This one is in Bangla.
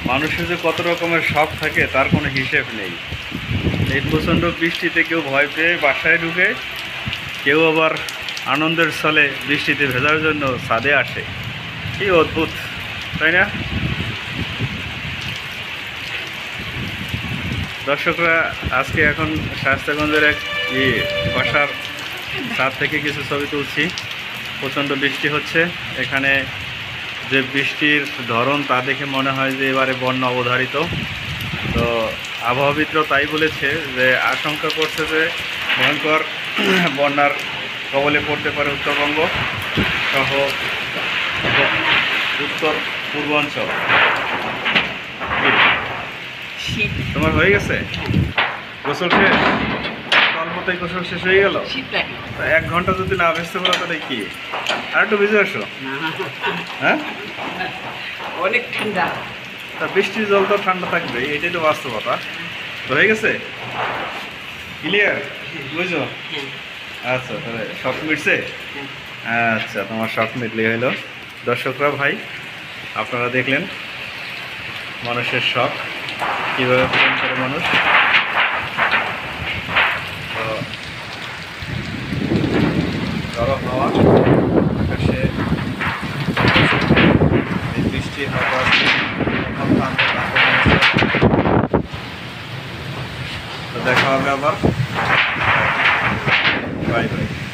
মানুষের যে কত রকমের শখ থাকে তার কোনো হিসেব নেই। এই প্রচণ্ড বৃষ্টিতে কেউ ভয় পেয়ে বাসায় ঢুকে, কেউ আবার আনন্দের ছলে বৃষ্টিতে ভেজার জন্য ছাদে আসে। কি অদ্ভুত, তাই না? দর্শকরা, আজকে এখন শায়েস্তাগঞ্জের এক বাসার ছাদ থেকে কিছু ছবি তুলছি। প্রচণ্ড বৃষ্টি হচ্ছে এখানে। যে বৃষ্টির ধরন তা দেখে মনে হয় যে এবারে বন্যা অবধারিত। তো আবহাওয়াবিদরা তাই বলেছে যে আশঙ্কা করছে যে ভয়ঙ্কর বন্যার কবলে পড়তে পারে উত্তরবঙ্গ সহ উত্তর পূর্বাঞ্চল। তোমার হয়ে গেছে গোসল শেষ? অল্পতেই গোসল শেষ হয়ে গেল? 1 ঘন্টা যদি না ভেসতে পারো তাহলে কি আর একটু ভিজে আসো? হ্যাঁ, অনেক ঠান্ডা। তা বৃষ্টির জল তো ঠান্ডা থাকবে, এটাই তো বাস্তবতা। তো হয়ে গেছে, ক্লিয়ার, বুঝছো? আচ্ছা, তাহলে শখ মিটছে? আচ্ছা, তোমার শখ মিটলে হইলো। দর্শকরা ভাই, আপনারা দেখলেন মানুষের শখ কীভাবে পূরণ করে মানুষ। তো গরম হাওয়া আকাশে, এই বৃষ্টি হাওয়া, তো দেখা হবে আবার। Bye by.